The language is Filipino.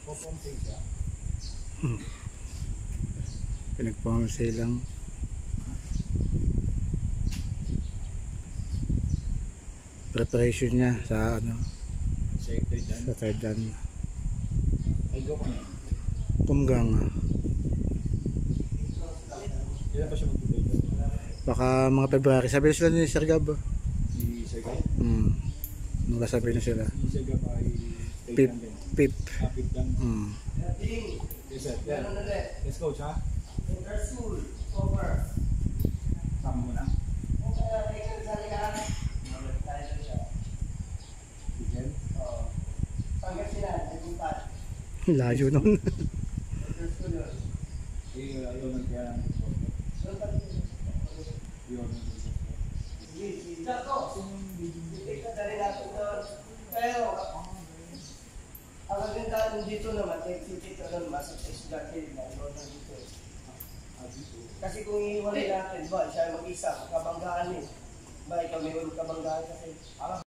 Pinagpamsay lang. Preparation niya sa ano, sa third dan. Kumgang. Baka mga February. Sabi sila ni Sir Gab. Si Sir Gab? Nung sabi na sila. Si Sir Gab ay Pip. Pip. Pip lang. Yes sir. Let's go, ha? Sama mo na. Layo nun. Pero ang kagandahan dito naman, dito naman, masok sa Isla Hill na dito. Kasi kung iiwalay natin, ba, siya mag-isa, kabanggaan eh. Ba, ikaw may kabanggaan kasi.